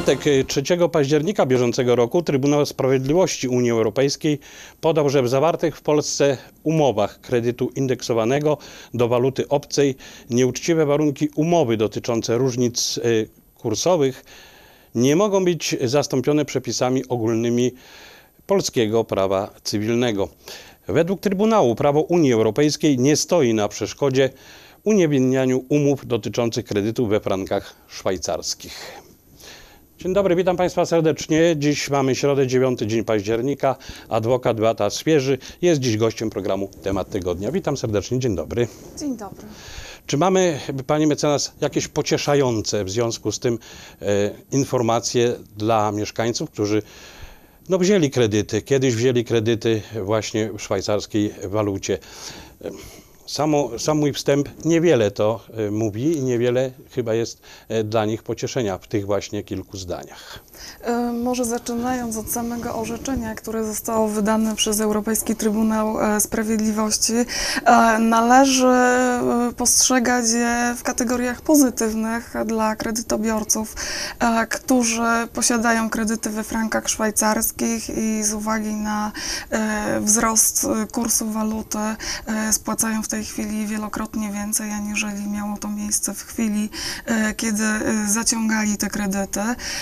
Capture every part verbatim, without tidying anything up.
czwartek, trzeciego października bieżącego roku Trybunał Sprawiedliwości Unii Europejskiej podał, że w zawartych w Polsce umowach kredytu indeksowanego do waluty obcej nieuczciwe warunki umowy dotyczące różnic kursowych nie mogą być zastąpione przepisami ogólnymi polskiego prawa cywilnego. Według Trybunału prawo Unii Europejskiej nie stoi na przeszkodzie uniewinnianiu umów dotyczących kredytów we frankach szwajcarskich. Dzień dobry, witam Państwa serdecznie. Dziś mamy środę, dziewiąty dzień października. Adwokat Beata Świeży jest dziś gościem programu Temat Tygodnia. Witam serdecznie, dzień dobry. Dzień dobry. Czy mamy, Pani mecenas, jakieś pocieszające w związku z tym e, informacje dla mieszkańców, którzy no, wzięli kredyty, kiedyś wzięli kredyty właśnie w szwajcarskiej walucie? Samo, sam mój wstęp niewiele to y, mówi i niewiele chyba jest y, dla nich pocieszenia w tych właśnie kilku zdaniach. Y, może zaczynając od samego orzeczenia, które zostało wydane przez Europejski Trybunał y, Sprawiedliwości, y, należy y, postrzegać je w kategoriach pozytywnych dla kredytobiorców, y, którzy posiadają kredyty we frankach szwajcarskich i z uwagi na y, wzrost kursu waluty y, spłacają w tej chwili wielokrotnie więcej, aniżeli miało to miejsce w chwili, kiedy zaciągali te kredyty.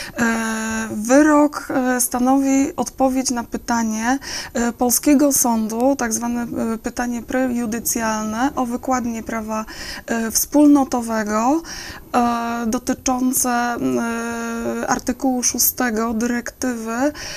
Wyrok stanowi odpowiedź na pytanie polskiego sądu, tak zwane pytanie prejudycjalne o wykładnię prawa wspólnotowego dotyczące artykułu szóstego dyrektywy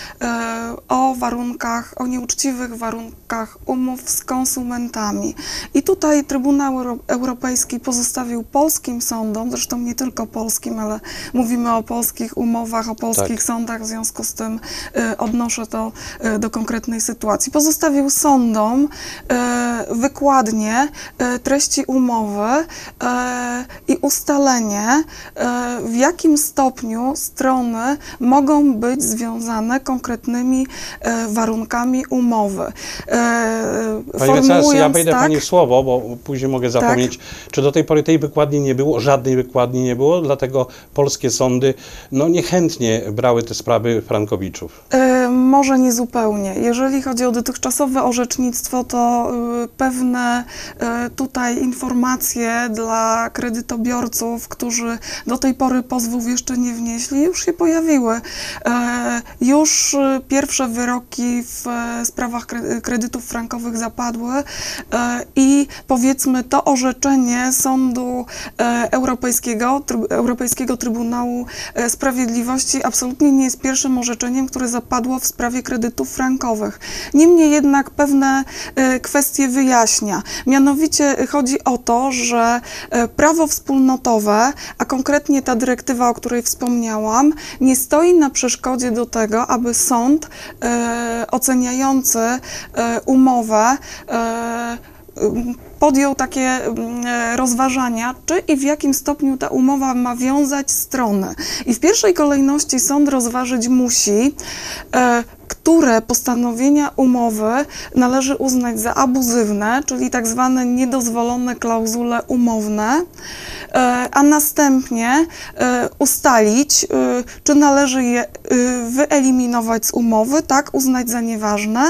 o warunkach, o nieuczciwych warunkach umów z konsumentami. I tutaj Trybunał Europejski pozostawił polskim sądom, zresztą nie tylko polskim, ale mówimy o polskich umowach, o polskich tak. sądach, w związku z tym y, odnoszę to y, do konkretnej sytuacji. Pozostawił sądom y, wykładnię y, treści umowy y, i ustalenie, y, w jakim stopniu strony mogą być związane konkretnymi y, warunkami umowy. Y, Pani mecenas, ja wejdę tak, Pani w słowo, bo później mogę zapomnieć, tak. Czy do tej pory tej wykładni nie było, żadnej wykładni nie było, dlatego polskie sądy no, niechętnie brały te sprawy frankowiczów. Yy, może nie zupełnie. Jeżeli chodzi o dotychczasowe orzecznictwo, to yy, pewne yy, tutaj informacje dla kredytobiorców, którzy do tej pory pozwów jeszcze nie wnieśli, już się pojawiły. Yy, już yy, pierwsze wyroki w yy, sprawach kredytów frankowych zapadły yy, i powiedzmy to orzeczenie Sądu e, Europejskiego, tryb, Europejskiego Trybunału e, Sprawiedliwości absolutnie nie jest pierwszym orzeczeniem, które zapadło w sprawie kredytów frankowych. Niemniej jednak pewne e, kwestie wyjaśnia. Mianowicie chodzi o to, że e, prawo wspólnotowe, a konkretnie ta dyrektywa, o której wspomniałam, nie stoi na przeszkodzie do tego, aby sąd e, oceniający e, umowę e, podjął takie rozważania, czy i w jakim stopniu ta umowa ma wiązać strony. I w pierwszej kolejności sąd rozważyć musi, e, które postanowienia umowy należy uznać za abuzywne, czyli tak zwane niedozwolone klauzule umowne, e, a następnie e, ustalić, e, czy należy je e, wyeliminować z umowy, tak, uznać za nieważne.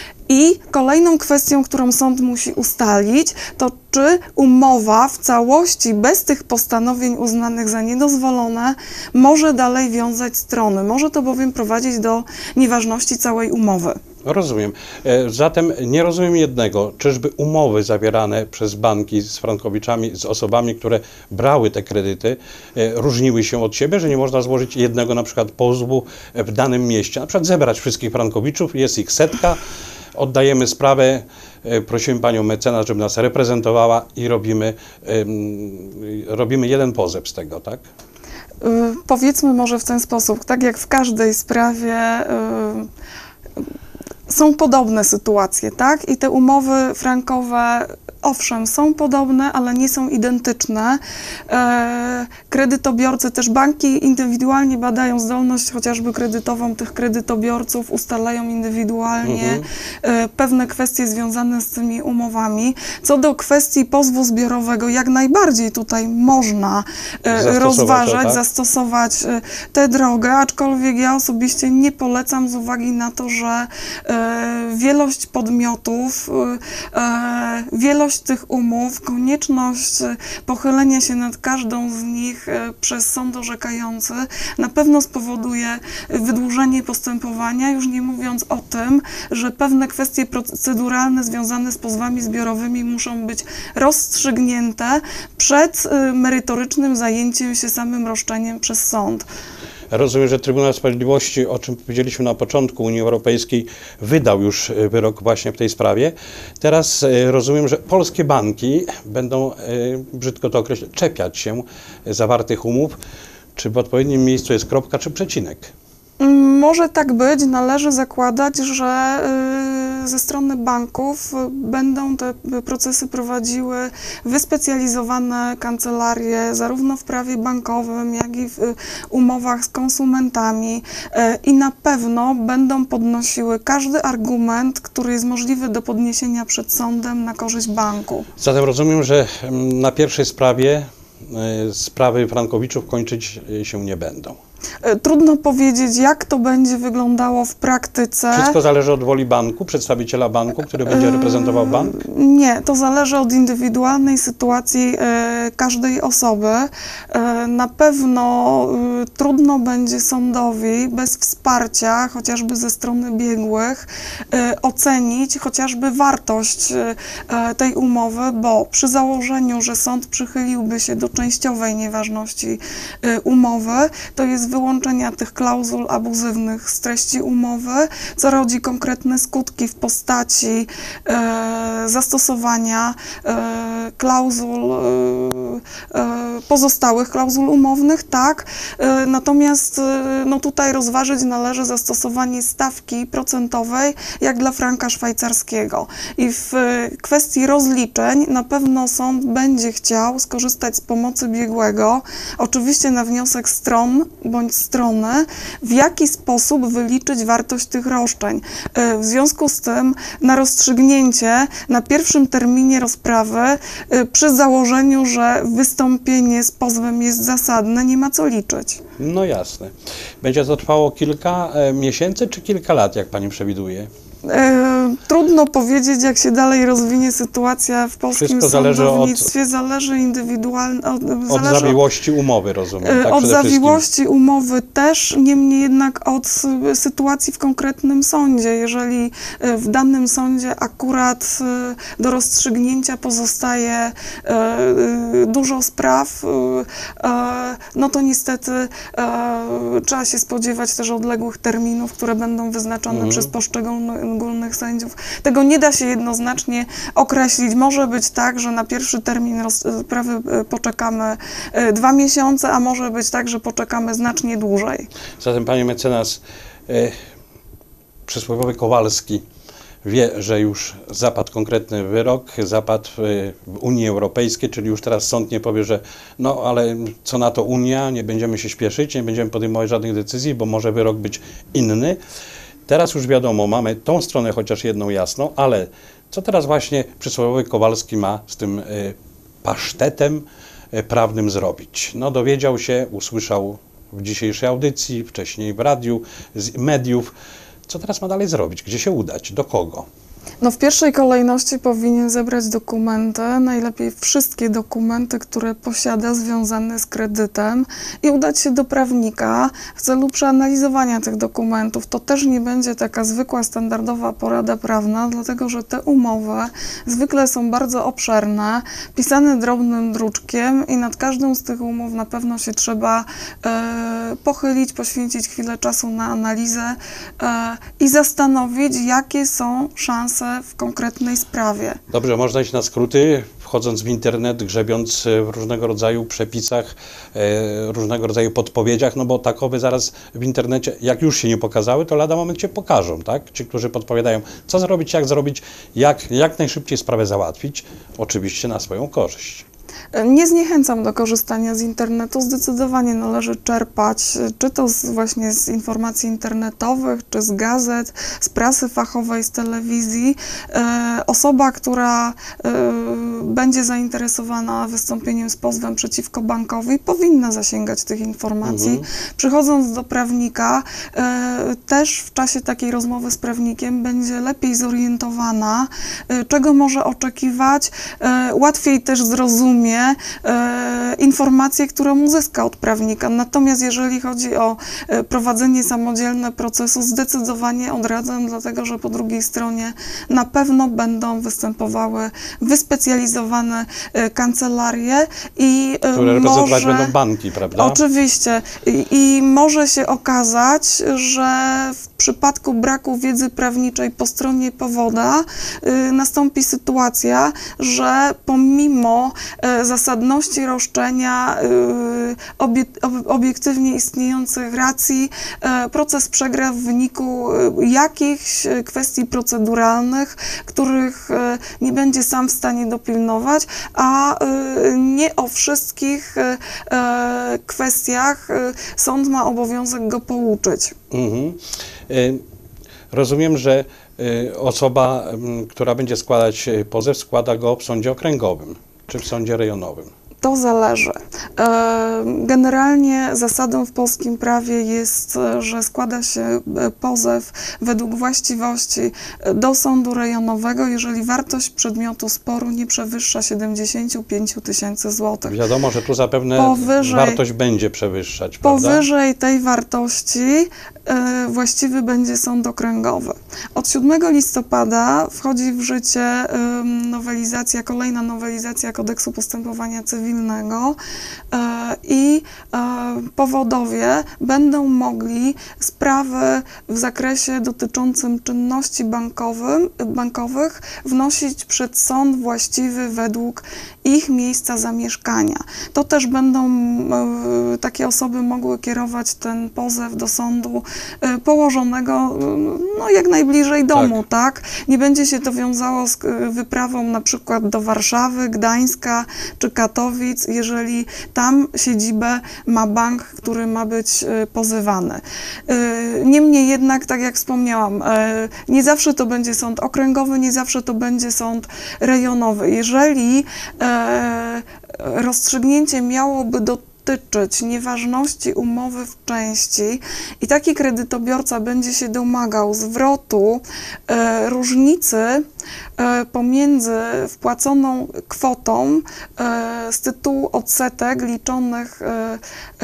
I kolejną kwestią, którą sąd musi ustalić, to czy umowa w całości bez tych postanowień uznanych za niedozwolone może dalej wiązać strony. Może to bowiem prowadzić do nieważności całej umowy. Rozumiem. Zatem nie rozumiem jednego. Czyżby umowy zawierane przez banki z frankowiczami, z osobami, które brały te kredyty, różniły się od siebie, że nie można złożyć jednego na przykład pozwu w danym mieście, na przykład zebrać wszystkich frankowiczów, jest ich setka, oddajemy sprawę, prosimy Panią mecenas, żeby nas reprezentowała i robimy, robimy jeden pozew z tego, tak? Yy, powiedzmy może w ten sposób, tak jak w każdej sprawie yy, są podobne sytuacje, tak? I te umowy frankowe owszem, są podobne, ale nie są identyczne. E, kredytobiorcy, też banki indywidualnie badają zdolność chociażby kredytową tych kredytobiorców, ustalają indywidualnie Mhm. e, pewne kwestie związane z tymi umowami. Co do kwestii pozwu zbiorowego, jak najbardziej tutaj można e, Zastosować to, rozważać, tak? zastosować e, tę drogę, aczkolwiek ja osobiście nie polecam z uwagi na to, że e, wielość podmiotów, e, e, wielość tych umów, konieczność e, pochylenia się nad każdą z nich e, przez sąd orzekający na pewno spowoduje wydłużenie postępowania, już nie mówiąc o tym, że pewne kwestie proceduralne związane z pozwami zbiorowymi muszą być rozstrzygnięte przed e, merytorycznym zajęciem się samym roszczeniem przez sąd. Rozumiem, że Trybunał Sprawiedliwości, o czym powiedzieliśmy na początku, Unii Europejskiej wydał już wyrok właśnie w tej sprawie. Teraz e, rozumiem, że polskie banki będą, e, brzydko to określić, czepiać się zawartych umów. Czy w odpowiednim miejscu jest kropka czy przecinek? Może tak być. Należy zakładać, że y, ze strony banków y, będą te procesy prowadziły wyspecjalizowane kancelarie, zarówno w prawie bankowym, jak i w y, umowach z konsumentami y, i na pewno będą podnosiły każdy argument, który jest możliwy do podniesienia przed sądem na korzyść banku. Zatem rozumiem, że mm, na pierwszej sprawie e, sprawy frankowiczów kończyć e, się nie będą. Trudno powiedzieć, jak to będzie wyglądało w praktyce. Wszystko zależy od woli banku, przedstawiciela banku, który będzie reprezentował bank? Nie, to zależy od indywidualnej sytuacji e, każdej osoby. E, na pewno e, trudno będzie sądowi bez wsparcia, chociażby ze strony biegłych, e, ocenić chociażby wartość e, tej umowy, bo przy założeniu, że sąd przychyliłby się do częściowej nieważności e, umowy, to jest wyłączenia tych klauzul abuzywnych z treści umowy, co rodzi konkretne skutki w postaci e, zastosowania e, klauzul, e, e, pozostałych klauzul umownych, tak, e, natomiast e, no tutaj rozważyć należy zastosowanie stawki procentowej, jak dla franka szwajcarskiego. I w e, kwestii rozliczeń na pewno sąd będzie chciał skorzystać z pomocy biegłego, oczywiście na wniosek stron, bądź strony, w jaki sposób wyliczyć wartość tych roszczeń. W związku z tym na rozstrzygnięcie na pierwszym terminie rozprawy przy założeniu, że wystąpienie z pozwem jest zasadne, nie ma co liczyć. No jasne. Będzie to trwało kilka e, miesięcy czy kilka lat, jak pani przewiduje? E, trudno powiedzieć, jak się dalej rozwinie sytuacja w polskim Wszystko zależy od- sądownictwie. Zależy indywidualnie od, Od zależy zawiłości umowy, rozumiem. E, Tak, Od przede wszystkim. zawiłości umowy też, niemniej jednak od s- sytuacji w konkretnym sądzie. Jeżeli e, w danym sądzie akurat e, do rozstrzygnięcia pozostaje e, e, dużo spraw, e, e, no to niestety e, trzeba się spodziewać też odległych terminów, które będą wyznaczone Mhm. przez poszczególnych sędziów. Tego nie da się jednoznacznie określić. Może być tak, że na pierwszy termin rozprawy e, poczekamy e, dwa miesiące, a może być tak, że poczekamy znacznie dłużej. Zatem pani mecenas, e, przysłowiowy Kowalski wie, że już zapadł konkretny wyrok, zapadł e, w Unii Europejskiej, czyli już teraz sąd nie powie, że no ale co na to Unia, nie będziemy się śpieszyć, nie będziemy podejmować żadnych decyzji, bo może wyrok być inny. Teraz już wiadomo, mamy tą stronę chociaż jedną jasną, ale co teraz właśnie przysłowiowy Kowalski ma z tym y, pasztetem y, prawnym zrobić? No dowiedział się, usłyszał w dzisiejszej audycji, wcześniej w radiu, z mediów. Co teraz ma dalej zrobić? Gdzie się udać? Do kogo? No w pierwszej kolejności powinien zebrać dokumenty, najlepiej wszystkie dokumenty, które posiada związane z kredytem i udać się do prawnika w celu przeanalizowania tych dokumentów. To też nie będzie taka zwykła, standardowa porada prawna, dlatego że te umowy zwykle są bardzo obszerne, pisane drobnym druczkiem i nad każdą z tych umów na pewno się trzeba e, pochylić, poświęcić chwilę czasu na analizę e, i zastanowić, jakie są szanse szansę w konkretnej sprawie. Dobrze, można iść na skróty, wchodząc w internet, grzebiąc w różnego rodzaju przepisach, e, różnego rodzaju podpowiedziach, no bo takowe zaraz w internecie, jak już się nie pokazały, to lada moment się pokażą, tak? Ci, którzy podpowiadają, co zrobić, jak zrobić, jak, jak najszybciej sprawę załatwić, oczywiście na swoją korzyść. Nie zniechęcam do korzystania z internetu, zdecydowanie należy czerpać, czy to z, właśnie z informacji internetowych, czy z gazet, z prasy fachowej, z telewizji. E, osoba, która e, będzie zainteresowana wystąpieniem z pozwem przeciwko bankowi, powinna zasięgać tych informacji. Mhm. Przychodząc do prawnika, e, też w czasie takiej rozmowy z prawnikiem będzie lepiej zorientowana, e, czego może oczekiwać, e, łatwiej też zrozumie e, informacje, które uzyska od prawnika. Natomiast jeżeli chodzi o e, prowadzenie samodzielne procesu, zdecydowanie odradzam, dlatego że po drugiej stronie na pewno będą występowały wyspecjalizowane e, kancelarie i e, Które reprezentować może... będą banki, prawda? Oczywiście. I, I może się okazać, że w przypadku braku wiedzy prawniczej po stronie powoda y, nastąpi sytuacja, że pomimo y, zasadności roszczenia, y, obie, ob, obiektywnie istniejących racji, y, proces przegra w wyniku y, jakichś kwestii proceduralnych, których y, nie będzie sam w stanie dopilnować, a y, nie o wszystkich y, y, kwestiach y, sąd ma obowiązek go pouczyć. Mhm. Y, Rozumiem, że y, osoba, m, która będzie składać y, pozew, składa go w sądzie okręgowym czy w sądzie rejonowym. To zależy. E, Generalnie zasadą w polskim prawie jest, e, że składa się e, pozew według właściwości e, do sądu rejonowego, jeżeli wartość przedmiotu sporu nie przewyższa siedemdziesiąt pięć tysięcy złotych. Wiadomo, że tu zapewne Powyżej- wartość będzie przewyższać, prawda? Powyżej tej wartości e, właściwy będzie sąd okręgowy. Od siódmego listopada wchodzi w życie e, nowelizacja, kolejna nowelizacja Kodeksu Postępowania Cywilnego e, i e, powodowie będą mogli sprawy w zakresie dotyczącym czynności bankowym, bankowych wnosić przed sąd właściwy według ich miejsca zamieszkania. To też będą e, takie osoby mogły kierować ten pozew do sądu e, położonego e, no, jak najbliżej domu, tak. tak? Nie będzie się to wiązało z e, wyprawą na przykład do Warszawy, Gdańska czy Katowic, jeżeli tam siedzibę ma bank, który ma być e, pozywany. E, Niemniej jednak, tak jak wspomniałam, e, nie zawsze to będzie sąd okręgowy, nie zawsze to będzie sąd rejonowy. Jeżeli e, rozstrzygnięcie miałoby dotyczyć nieważności umowy w części i taki kredytobiorca będzie się domagał zwrotu e, różnicy e, pomiędzy wpłaconą kwotą e, z tytułu odsetek liczonych e,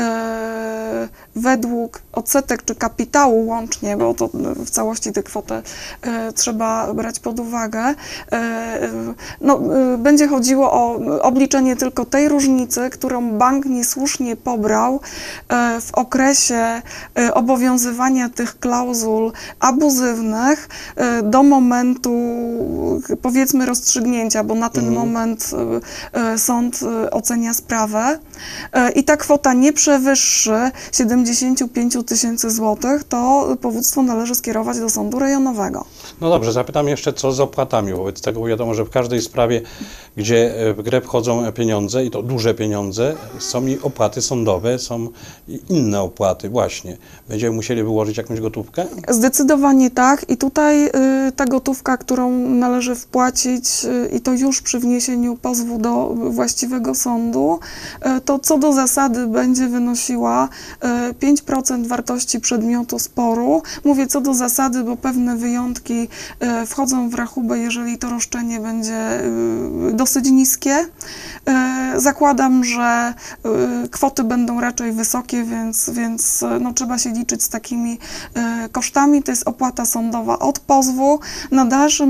e, według odsetek czy kapitału łącznie, bo to w całości tę kwotę e, trzeba brać pod uwagę, e, no, e, będzie chodziło o obliczenie tylko tej różnicy, którą bank niesłusznie pobrał e, w okresie e, obowiązywania tych klauzul abuzywnych e, do momentu, powiedzmy, rozstrzygnięcia, bo na ten Mhm. moment e, e, sąd e, ocenia sprawę e, i ta kwota nie przewyższy siedemdziesiąt pięć tysięcy złotych, to powództwo należy skierować do sądu rejonowego. No dobrze, zapytam jeszcze, co z opłatami. Wobec tego wiadomo, że w każdej sprawie, gdzie w grę wchodzą pieniądze, i to duże pieniądze, są i opłaty sądowe, są i inne opłaty właśnie. Będziemy musieli wyłożyć jakąś gotówkę? Zdecydowanie tak i tutaj y, ta gotówka, którą należy wpłacić y, i to już przy wniesieniu pozwu do właściwego sądu, y, to co do zasady będzie wynosiła y, pięć procent wartości przedmiotu sporu. Mówię co do zasady, bo pewne wyjątki y, wchodzą w rachubę, jeżeli to roszczenie będzie y, dosyć niskie. Y, zakładam, że y, kwoty będą raczej wysokie, więc, więc y, no, trzeba się liczyć z takimi y, kosztami. To jest opłata sądowa od pozwu. Na dalszym etapie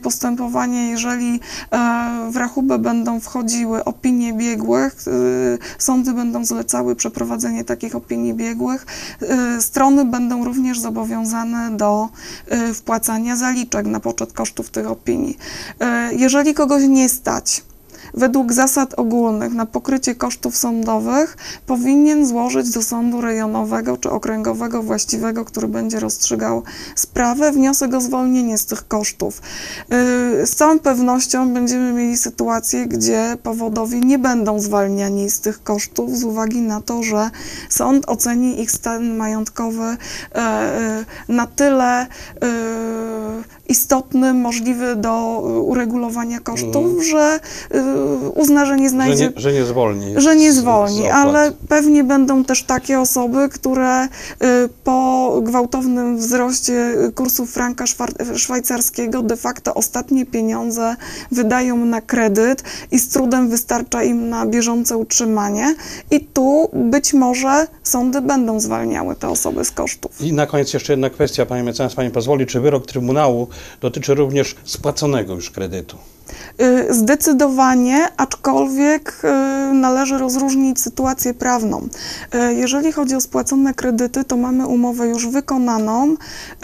postępowanie, jeżeli e, w rachubę będą wchodziły opinie biegłych, e, sądy będą zlecały przeprowadzenie takich opinii biegłych, e, strony będą również zobowiązane do e, wpłacania zaliczek na poczet kosztów tych opinii. E, jeżeli kogoś nie stać według zasad ogólnych na pokrycie kosztów sądowych, powinien złożyć do sądu rejonowego czy okręgowego właściwego, który będzie rozstrzygał sprawę, wniosek o zwolnienie z tych kosztów. Yy, z całą pewnością będziemy mieli sytuację, gdzie powodowi nie będą zwalniani z tych kosztów z uwagi na to, że sąd oceni ich stan majątkowy yy, yy, na tyle yy, istotny, możliwy do uregulowania kosztów, mm. że yy, uzna, że nie znajdzie, że nie, że nie zwolni. Że nie z- zwolni, z ale opłat. pewnie będą też takie osoby, które y, po gwałtownym wzroście kursu franka szwar- szwajcarskiego de facto ostatnie pieniądze wydają na kredyt i z trudem wystarcza im na bieżące utrzymanie i tu być może sądy będą zwalniały te osoby z kosztów. I na koniec jeszcze jedna kwestia, panie mecenas, pani pozwoli, czy wyrok Trybunału dotyczy również spłaconego już kredytu? Y, Zdecydowanie, aczkolwiek y, należy rozróżnić sytuację prawną. Y, Jeżeli chodzi o spłacone kredyty, to mamy umowę już wykonaną.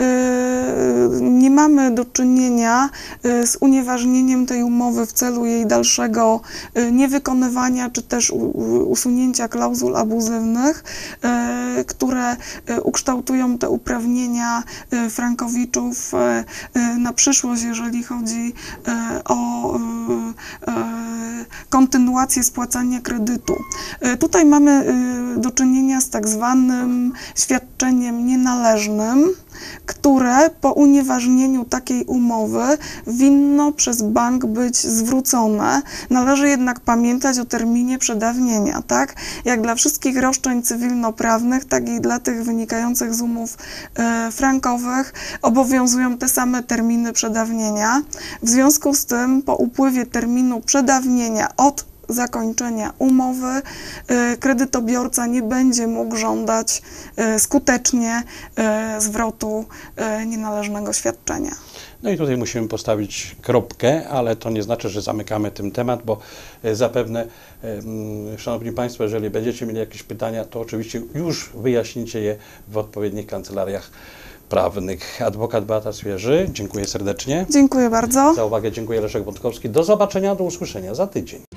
Y, Nie mamy do czynienia y, z unieważnieniem tej umowy w celu jej dalszego y, niewykonywania, czy też u- u- usunięcia klauzul abuzywnych, y, które y, ukształtują te uprawnienia y, frankowiczów y, y, na przyszłość, jeżeli chodzi y, o y, y, kontynuację spłacania kredytu. Y, Tutaj mamy y, do czynienia z tak zwanym świadczeniem nienależnym, które po unieważnieniu takiej umowy winno przez bank być zwrócone. Należy jednak pamiętać o terminie przedawnienia, tak? Jak dla wszystkich roszczeń cywilnoprawnych, tak i dla tych wynikających z umów e, frankowych obowiązują te same terminy przedawnienia. W związku z tym po upływie terminu przedawnienia od zakończenia umowy y, kredytobiorca nie będzie mógł żądać y, skutecznie y, zwrotu y, nienależnego świadczenia. No i tutaj musimy postawić kropkę, ale to nie znaczy, że zamykamy ten temat, bo e, zapewne, e, mm, Szanowni Państwo, jeżeli będziecie mieli jakieś pytania, to oczywiście już wyjaśnicie je w odpowiednich kancelariach prawnych. Adwokat Beata Swieży, dziękuję serdecznie. Dziękuję bardzo. Za uwagę dziękuję, Leszek Wątkowski. Do zobaczenia, do usłyszenia za tydzień.